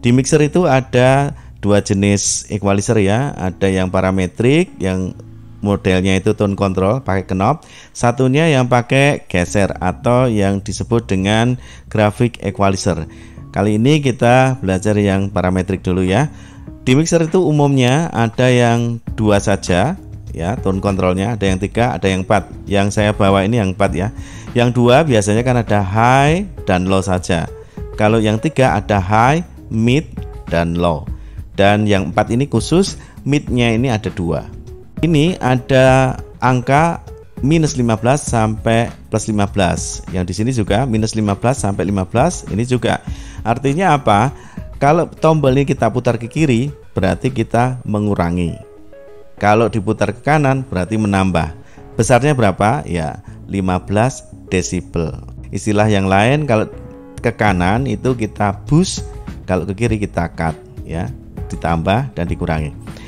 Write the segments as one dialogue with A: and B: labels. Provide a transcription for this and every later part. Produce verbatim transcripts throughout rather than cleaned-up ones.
A: Di mixer itu ada dua jenis equalizer ya, ada yang parametrik yang modelnya itu tone control pakai knob, satunya yang pakai geser atau yang disebut dengan graphic equalizer. Kali ini kita belajar yang parametrik dulu ya. Di mixer itu umumnya ada yang dua saja ya, tone controlnya, ada yang tiga, ada yang empat. Yang saya bawa ini yang empat ya. Yang dua biasanya kan ada high dan low saja. Kalau yang tiga ada high, mid, dan low. Dan yang empat ini khusus midnya ini ada dua. Ini ada angka minus lima belas sampai plus lima belas. Yang di sini juga minus lima belas sampai lima belas. Ini juga. Artinya apa? Kalau tombol ini kita putar ke kiri, berarti kita mengurangi. Kalau diputar ke kanan, berarti menambah. Besarnya berapa? Ya, lima belas desibel. Istilah yang lain, kalau ke kanan itu kita boost, kalau ke kiri kita cut, ya, ditambah dan dikurangi.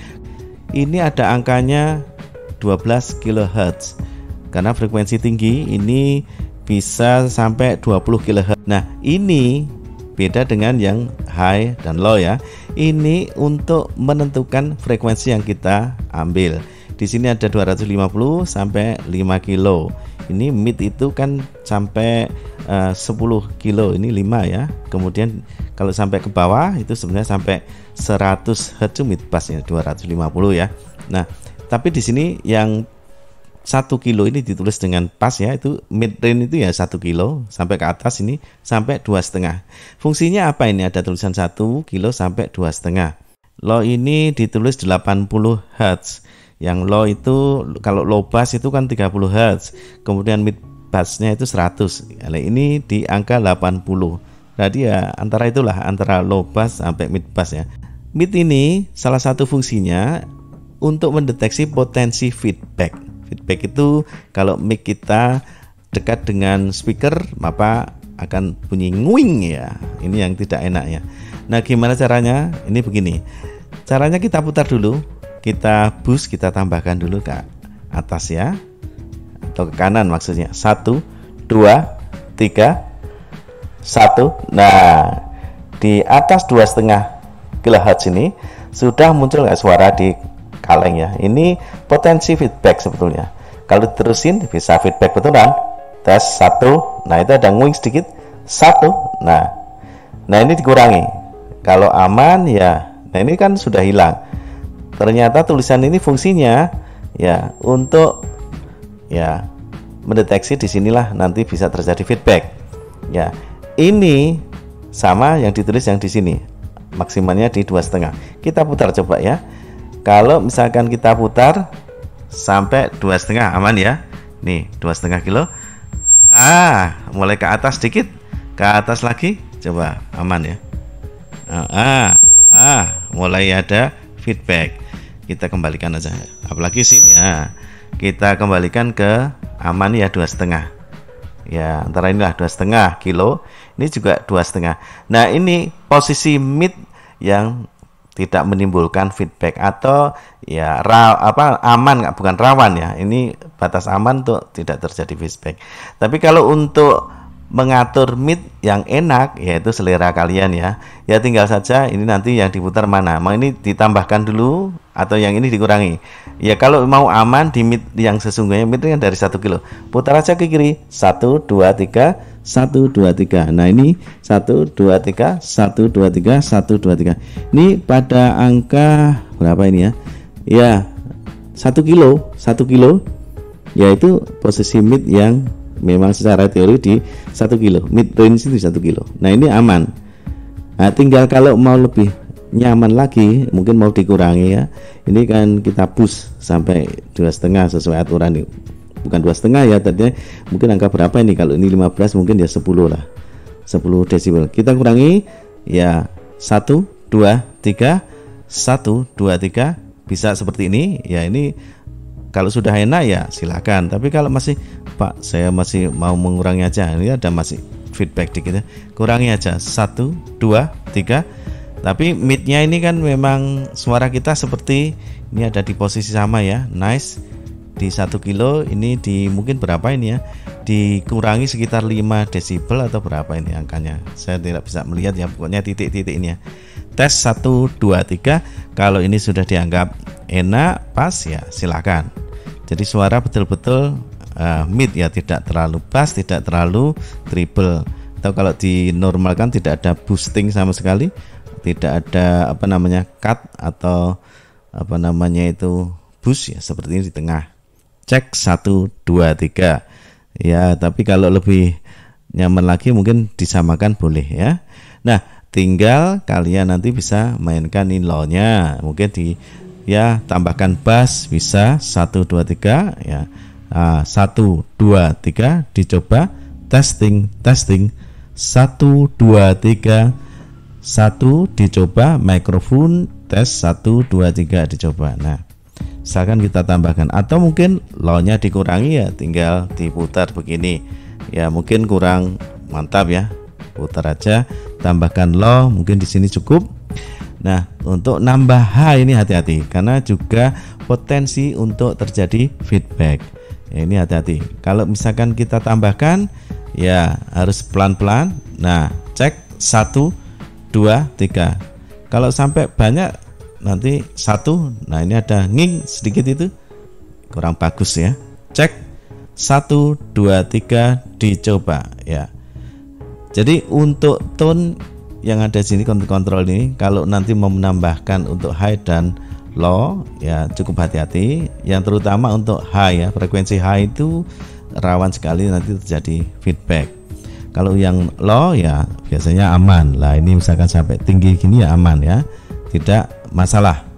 A: Ini ada angkanya dua belas kilohertz. Karena frekuensi tinggi ini bisa sampai dua puluh kilohertz. Nah, ini beda dengan yang high dan low ya. Ini untuk menentukan frekuensi yang kita ambil. Di sini ada dua ratus lima puluh sampai lima kilo. Ini mid itu kan sampai uh, sepuluh kilo, ini lima ya. Kemudian kalau sampai ke bawah itu sebenarnya sampai seratus hertz mid bass ya, dua ratus lima puluh ya. Nah, tapi di sini yang satu kilo ini ditulis dengan pas ya, itu mid range itu ya satu kilo sampai ke atas ini sampai dua setengah. Fungsinya apa ini? Ada tulisan satu kilo sampai dua setengah. Low ini ditulis delapan puluh hertz. Yang low itu kalau low bass itu kan tiga puluh hertz. Kemudian mid bassnya itu seratus. Nah, ini di angka delapan puluh. Jadi ya antara itulah, antara low bass sampai mid bass ya. Mid ini salah satu fungsinya untuk mendeteksi potensi feedback. Feedback itu kalau mic kita dekat dengan speaker maka akan bunyi nguing ya. Ini yang tidak enak ya. Nah, gimana caranya? Ini begini. Caranya kita putar dulu, kita boost, kita tambahkan dulu ke atas ya, atau ke kanan maksudnya. Satu, dua, tiga, satu. Nah, di atas dua setengah kilohertz ini sudah muncul nggak suara di kaleng ya. Ini potensi feedback sebetulnya. Kalau diterusin bisa feedback betulan. Tes satu. Nah, itu ada nguing sedikit. Satu. Nah, nah ini dikurangi. Kalau aman ya. Nah, ini kan sudah hilang. Ternyata tulisan ini fungsinya ya untuk ya mendeteksi disinilah nanti bisa terjadi feedback. Ya, ini sama yang ditulis yang di sini. Maksimalnya di dua setengah. Kita putar coba ya. Kalau misalkan kita putar sampai dua setengah aman ya. Nih dua setengah kilo. Ah, mulai ke atas sedikit, ke atas lagi, coba aman ya. Ah, ah, mulai ada feedback. Kita kembalikan aja. Apalagi sini ya. Kita kembalikan ke aman ya dua setengah. Ya antara inilah dua setengah kilo. Ini juga dua setengah. Nah ini posisi mid yang tidak menimbulkan feedback atau ya ra, apa aman nggak, bukan rawan ya. Ini batas aman untuk tidak terjadi feedback. Tapi kalau untuk mengatur mid yang enak yaitu selera kalian ya. Ya tinggal saja ini nanti yang diputar mana. Mau ini ditambahkan dulu atau yang ini dikurangi. Ya kalau mau aman di mid yang sesungguhnya mid yang dari satu kilo. Putar aja ke kiri. satu dua tiga satu dua tiga. Nah ini satu dua tiga satu dua tiga satu dua tiga. Ini pada angka berapa ini ya? Ya satu kilo, satu kilo yaitu posisi mid yang memang secara teori di satu kilo. Mid range itu satu kilo. Nah ini aman. Nah tinggal kalau mau lebih nyaman lagi mungkin mau dikurangi ya. Ini kan kita push sampai dua setengah sesuai aturan ini. Bukan dua setengah ya, tadinya mungkin angka berapa ini? Kalau ini lima belas mungkin ya sepuluh lah, sepuluh desibel. Kita kurangi ya satu dua tiga satu dua tiga, bisa seperti ini ya. Ini kalau sudah enak ya silakan. Tapi kalau masih Pak saya masih mau mengurangi aja, ini ada masih feedback dikit ya, kurangi aja satu dua tiga. Tapi midnya ini kan memang suara kita seperti ini ada di posisi sama ya, nice. Di satu kilo ini di mungkin berapa ini ya, dikurangi sekitar lima desibel atau berapa ini angkanya, saya tidak bisa melihat ya, pokoknya titik-titik ini ya. tes satu dua tiga. Kalau ini sudah dianggap enak, pas, ya silakan. Jadi suara betul-betul uh, mid ya, tidak terlalu bass, tidak terlalu treble. Atau kalau dinormalkan tidak ada boosting sama sekali, tidak ada apa namanya cut atau apa namanya itu boost ya, seperti ini di tengah. Cek satu dua tiga. Ya, tapi kalau lebih nyaman lagi mungkin disamakan boleh ya. Nah, tinggal kalian nanti bisa mainkan ini low-nya, mungkin di ya tambahkan bass bisa satu dua tiga ya. Nah, satu dua tiga dicoba, testing testing satu dua tiga, satu dicoba, mikrofon tes satu dua tiga dicoba. Nah, misalkan kita tambahkan atau mungkin low-nya dikurangi ya, tinggal diputar begini. Ya, mungkin kurang mantap ya. Putar aja, tambahkan low, mungkin di sini cukup. Nah, untuk nambah high ini hati-hati karena juga potensi untuk terjadi feedback. Ya, ini hati-hati. Kalau misalkan kita tambahkan ya harus pelan-pelan. Nah, cek satu dua tiga. Kalau sampai banyak nanti satu, nah ini ada nging sedikit itu kurang bagus ya. Cek satu dua tiga dicoba ya. Jadi untuk tone yang ada di sini kontrol ini, kalau nanti mau menambahkan untuk high dan low ya cukup hati-hati. Yang terutama untuk high ya, frekuensi high itu rawan sekali nanti terjadi feedback. Kalau yang low ya biasanya aman lah. Ini misalkan sampai tinggi gini ya aman ya, tidak masalah.